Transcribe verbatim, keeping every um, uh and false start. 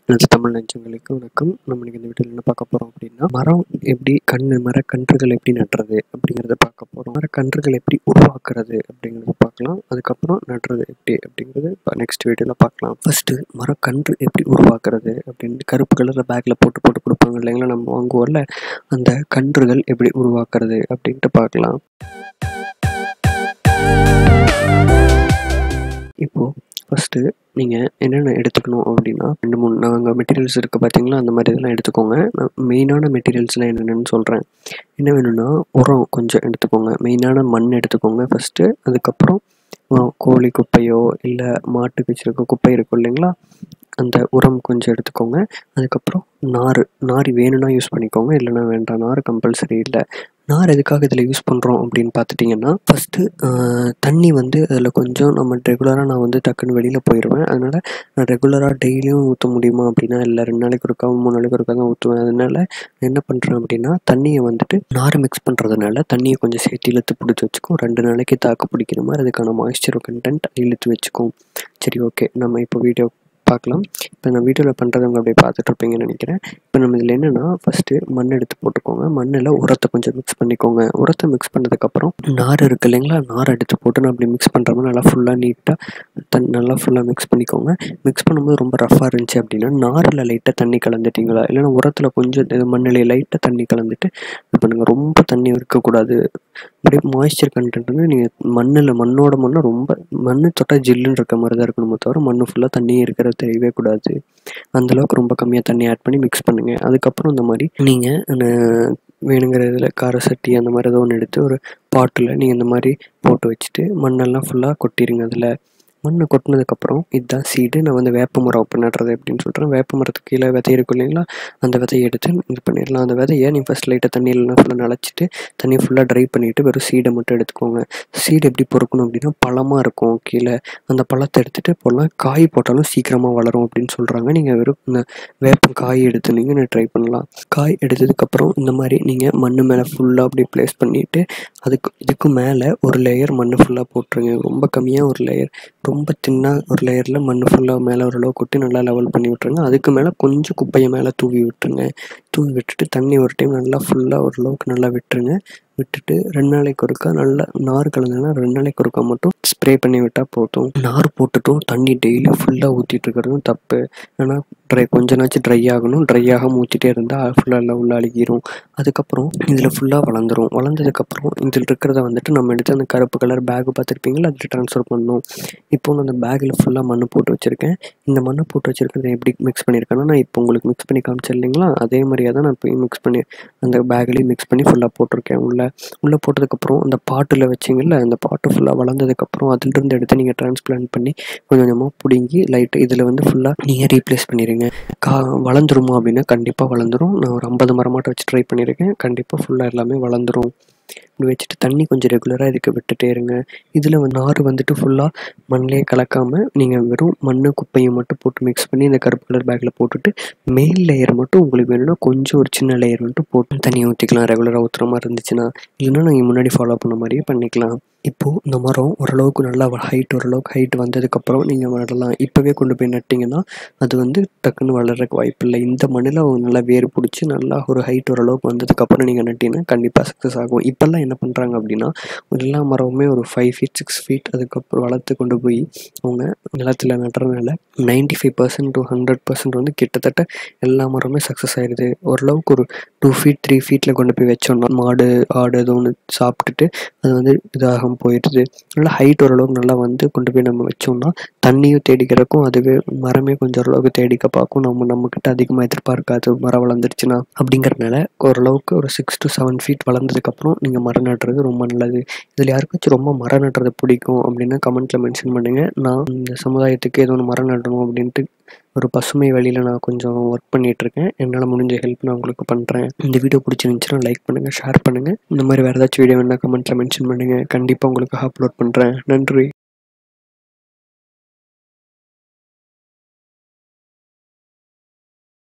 எனது தமிழ் நெஞ்சங்களுக்கு வணக்கம். நம்ம இன்னைக்கு இந்த வீடியோவில் என்ன பார்க்க போகிறோம் அப்படின்னா, மரம் எப்படி கன்று மரக்கன்றுகள் எப்படி நட்டுறது அப்படிங்கிறத பார்க்க போகிறோம். மரக்கன்றுகள் எப்படி உருவாக்குறது அப்படிங்கிறத பார்க்கலாம். அதுக்கப்புறம் நட்டுறது எப்படி அப்படிங்கிறது நெக்ஸ்ட் வீடியோவில் பார்க்கலாம். ஃபர்ஸ்ட்டு மரக்கன்று எப்படி உருவாக்குறது அப்படின்னு கருப்பு கலரில் பேக்கில் போட்டு போட்டு கொடுப்பாங்க இல்லைங்களா, நம்ம வாங்குவோம்ல, அந்த கன்றுகள் எப்படி உருவாக்குறது அப்படின்ட்டு பார்க்கலாம். இப்போது ஃபஸ்ட்டு நீங்கள் என்னென்ன எடுத்துக்கணும் அப்படின்னா, ரெண்டு மூணு நாங்கள் மெட்டீரியல்ஸ் இருக்குது பார்த்தீங்களா, அந்த மாதிரி இதெல்லாம் எடுத்துக்கோங்க. நான் மெயினான மெட்டீரியல்ஸ்லாம் என்னென்னு சொல்கிறேன். என்ன வேணும்னா, உரம் கொஞ்சம் எடுத்துக்கோங்க. மெயினான மண் எடுத்துக்கோங்க ஃபஸ்ட்டு. அதுக்கப்புறம் கோழி குப்பையோ இல்லை மாட்டுக்கு வச்சுருக்க குப்பை இருக்கும் இல்லைங்களா, அந்த உரம் கொஞ்சம் எடுத்துக்கோங்க. அதுக்கப்புறம் நார் நார் வேணும்னா யூஸ் பண்ணிக்கோங்க, இல்லைனா வேண்டாம். நார் கம்பல்சரி இல்லை. நார் எதுக்காக இதில் யூஸ் பண்ணுறோம் அப்படின்னு பார்த்துட்டிங்கன்னா, ஃபஸ்ட்டு தண்ணி வந்து அதில் கொஞ்சம் நம்ம ரெகுலராக நான் வந்து டக்குன்னு வெளியில் போயிடுவேன். அதனால் நான் ரெகுலராக டெய்லியும் ஊற்ற முடியுமா அப்படின்னா இல்லை, ரெண்டு நாளைக்கு ஒருக்கா மூணு நாளைக்கு ஒருக்கா தான் ஊற்றுவேன். அதனால் என்ன பண்ணுறேன் அப்படின்னா, தண்ணியை வந்துட்டு நார் மிக்ஸ் பண்ணுறதுனால தண்ணியை கொஞ்சம் சேர்த்து இழுத்து பிடிச்சி வச்சுக்கும். ரெண்டு நாளைக்கு தாக்கு பிடிக்கிற மாதிரி அதுக்கான மாய்ஸ்சர் கண்டென்ட் இழுத்து வச்சுக்கும். சரி, ஓகே, நம்ம இப்போ வீடியோ பார்க்கலாம். இப்போ நான் வீடியோவில் பண்ணுறவங்க அப்படியே பார்த்துட்டு இருப்பீங்கன்னு நினைக்கிறேன். இப்போ நம்ம இதில் என்னென்னா, ஃபஸ்ட்டு மண் எடுத்து போட்டுக்கோங்க. மண்ணில் உரத்தை கொஞ்சம் மிக்ஸ் பண்ணிக்கோங்க. உரத்தை மிக்ஸ் பண்ணதுக்கப்புறம் நார் இருக்குது இல்லைங்களா, நார் எடுத்து போட்டு நான் அப்படி மிக்ஸ் பண்ணுறப்போ நல்லா ஃபுல்லாக நீட்டாக தன் நல்லா ஃபுல்லாக மிக்ஸ் பண்ணிக்கோங்க. மிக்ஸ் பண்ணும்போது ரொம்ப ரஃப்பாக இருந்துச்சு அப்படின்னா, நாரில் லைட்டாக தண்ணி கலந்துட்டிங்களா, இல்லைன்னா உரத்தில் கொஞ்சம் மண்ணிலே லைட்டாக தண்ணி கலந்துட்டு இது பண்ணுங்கள். ரொம்ப தண்ணி இருக்கக்கூடாது. அப்படியே மாய்ஸ்சர் கண்டென்ட் வந்து நீங்கள் மண்ணில் மண்ணோட மண்ணை ரொம்ப மண் தொட்டால் ஜில்லுன்னு இருக்க மாதிரி தான் இருக்கணுமே தவிர மண் ஃபுல்லாக தண்ணி இருக்கிறது தெரியவே கூடாது. அந்தளவுக்கு ரொம்ப கம்மியாக தண்ணி ஆட் பண்ணி மிக்ஸ் பண்ணுங்கள். அதுக்கப்புறம் இந்த மாதிரி நீங்கள் வேணுங்கிற இதில் கார சட்டி அந்த மாதிரி ஏதோ ஒன்று எடுத்து ஒரு பாட்டில் நீங்கள் இந்த மாதிரி போட்டு வச்சுட்டு மண்ணெல்லாம் ஃபுல்லாக கொட்டிடுங்க. அதில் மண்ணை கொட்டினதுக்கப்புறம் இதுதான் சீடு. நான் வந்து வேப்ப மரம் இப்போ நடுறது எப்படின்னு சொல்கிறேன். வேப்ப மரத்துக்கு கீழே விதை இருக்கும் இல்லைங்களா, அந்த விதையை எடுத்து இது பண்ணிடலாம். அந்த விதையை நீ ஃபஸ்ட் லைட்டாக தண்ணியிலலாம் ஃபுல்லாக நனைச்சிட்டு தண்ணியை ஃபுல்லாக ட்ரை பண்ணிவிட்டு வெறும் சீடை மட்டும் எடுத்துக்கோங்க. சீடு எப்படி பொறுக்கணும் அப்படின்னா, பழமாக இருக்கும் கீழே, அந்த பழத்தை எடுத்துகிட்டு போடலாம். காய் போட்டாலும் சீக்கிரமாக வளரும் அப்படின்னு சொல்கிறாங்க. நீங்கள் வெறும் இந்த வேப்பம் காய் எடுத்து நீங்கள் ட்ரை பண்ணலாம். காய் எடுத்ததுக்கப்புறம் இந்த மாதிரி நீங்கள் மண் மேலே ஃபுல்லாக அப்படியே ப்ளேஸ் பண்ணிவிட்டு அதுக்கு இதுக்கு மேலே ஒரு லேயர் மண் ஃபுல்லாக போட்டுருங்க. ரொம்ப கம்மியாக ஒரு லேயர், ரொம்ப தின்னாக ஒரு லேயரில் மண் ஃபுல்லாக மேலே ஓரளவு கொட்டி நல்லா லெவல் பண்ணி விட்டுருங்க. அதுக்கு மேலே கொஞ்சம் குப்பையை மேலே தூவி விட்டுருங்க. தூவி விட்டுட்டு தண்ணி ஒரு டைம் நல்லா ஃபுல்லாக ஓரளவுக்கு நல்லா விட்டுருங்க. விட்டுட்டு ரெண்டு நாளைக்கு ஒருக்கா நல்லா நார் கலந்ததுன்னா ரெண்டு நாளைக்கு ஒருக்கா மட்டும் ஸ்ப்ரே பண்ணி விட்டால் போதும். நார் போட்டுட்டும் தண்ணி டெய்லி ஃபுல்லாக ஊற்றிட்டு இருக்கிறதும் தப்பு. ஏன்னா ட்ரை கொஞ்ச நாச்சும் ட்ரை ஆகணும். ட்ரை ஆகாமல் ஊற்றிட்டே இருந்தால் ஃபுல்லாக எல்லாம் உள்ள அழுகிரும். அதுக்கப்புறம் இதில் ஃபுல்லாக வளர்ந்துடும். வளர்ந்ததுக்கப்புறம் இதில் இருக்கிறத வந்துட்டு நம்ம எடுத்து அந்த கருப்பு கலர் பேக்கு பார்த்துருப்பீங்களா, அதில் ட்ரான்ஸ்ஃபர் பண்ணணும். இப்போ நான் அந்த பேக்கில் ஃபுல்லாக மண் போட்டு வச்சுருக்கேன். இந்த மண்ணை போட்டு வச்சுருக்கிறத எப்படி மிக்ஸ் பண்ணியிருக்கேன்னா, நான் இப்போ உங்களுக்கு மிக்ஸ் பண்ணி காமிச்சேன் இல்லைங்களா, அதே மாதிரியாக தான் நான் இப்போ மிக்ஸ் பண்ணி அந்த பேக்லேயும் மிக்ஸ் பண்ணி ஃபுல்லாக போட்டிருக்கேன். உள்ள உள்ளே போட்டதுக்கப்புறம் அந்த பாட்டில் வச்சிங்கல்ல, அந்த பாட்டு ஃபுல்லாக வளர்ந்ததுக்கப்புறம் அதிலிருந்து எடுத்து நீங்கள் டிரான்ஸ்பிளான்ட் பண்ணி கொஞ்சம் கொஞ்சமாக பிடுங்கி லைட்டு இதில் வந்து ஃபுல்லாக நீங்கள் ரீப்ளேஸ் பண்ணிடுங்க. கா வளர்ந்துருமா அப்படின்னா கண்டிப்பாக வளர்ந்துடும். நான் ஒரு ஐம்பது மரமாட்டை வச்சு ட்ரை பண்ணியிருக்கேன். கண்டிப்பாக ஃபுல்லாக எல்லாமே வளர்ந்துடும். இப்படி வச்சுட்டு தண்ணி கொஞ்சம் ரெகுலராக இதுக்கு விட்டுட்டே இருங்க. இதில் வந்து நார் வந்துட்டு ஃபுல்லாக மண்ணிலே கலக்காமல் நீங்கள் வெறும் மண் குப்பையை மட்டும் போட்டு மிக்ஸ் பண்ணி இந்த கருப்பு கலர் பேக்கில் போட்டுட்டு மேல் லேயர் மட்டும் உங்களுக்கு வேணும்னா கொஞ்சம் ஒரு சின்ன லேயர் மட்டும் போட்டு தண்ணி ஊற்றிக்கலாம். ரெகுலராக ஊற்றுற மாதிரி இருந்துச்சுன்னா, இல்லைன்னா நீங்கள் முன்னாடி ஃபாலோ பண்ண மாதிரியே பண்ணிக்கலாம். இப்போது இந்த மரம் ஓரளவுக்கு நல்லா ஹைட் ஓரளவுக்கு ஹைட் வந்ததுக்கப்புறம் நீங்கள் நடலாம். இப்போவே கொண்டு போய் நட்டிங்கன்னா அது வந்து டக்குன்னு வளர்கிறதுக்கு வாய்ப்பு இல்லை. இந்த மண்ணில் நல்லா வேர் பிடிச்சி நல்லா ஒரு ஹைட் ஓரளவுக்கு வந்ததுக்கப்புறம் நீங்கள் நட்டிங்கன்னா கண்டிப்பாக சக்ஸஸ் ஆகும். இப்போல்லாம் என்ன பண்ணுறாங்க அப்படின்னா, எல்லா மரமுமே ஒரு ஃபைவ் ஃபீட் சிக்ஸ் ஃபீட் அதுக்கப்புறம் வளர்த்து கொண்டு போய் அவங்க நிலத்தில் நட்டுறதுனால ninety five percent to hundred percent வந்து கிட்டத்தட்ட எல்லா மரமே சக்ஸஸ் ஆகிடுது. ஓரளவுக்கு ஒரு டூ ஃபீட் த்ரீ ஃபீட்டில் கொண்டு போய் வச்சோம்னா மாடு ஆடு ஏதோ ஒன்று சாப்பிட்டுட்டு அது வந்து இதாக போயிடுது. நல்லா ஹைட் ஓரளவுக்கு நல்லா வந்து கொண்டு போய் நம்ம வச்சோம்னா தண்ணியும் தேடிக்கிறக்கும் அதுவே மரமே கொஞ்சம் ஓரளவுக்கு தேடிக்க பார்க்கும். நம்ம நம்மக்கிட்ட அதிகமாக எதிர்பார்க்காது மரம் வளர்ந்துருச்சுன்னா. அப்படிங்கிறதுனால ஓரளவுக்கு ஒரு சிக்ஸ் டு செவன் ஃபீட் வளர்ந்ததுக்கப்புறம் நீங்கள் மரம் நடுறது ரொம்ப நல்லது. இதில் யாருக்காச்சும் ரொம்ப மரம் நடுறது பிடிக்கும் அப்படின்னா கமெண்ட்டில் மென்ஷன் பண்ணுங்கள். நான் இந்த சமுதாயத்துக்கு ஏதோ ஒன்று மரம் நடணும் அப்படின்ட்டு ஒரு பசுமை வழியில் நான் கொஞ்சம் ஒர்க் பண்ணிகிட்ருக்கேன். என்னால் முடிஞ்ச ஹெல்ப் நான் உங்களுக்கு பண்ணுறேன். இந்த வீடியோ பிடிச்சிருந்துச்சுன்னா லைக் பண்ணுங்கள், ஷேர் பண்ணுங்கள். இந்த மாதிரி வேறு ஏதாச்சும் வீடியோ வேணால் கமெண்ட்டில் மென்ஷன் பண்ணுங்கள். கண்டிப்பாக உங்களுக்கு அப்லோட் பண்ணுறேன். நன்றி.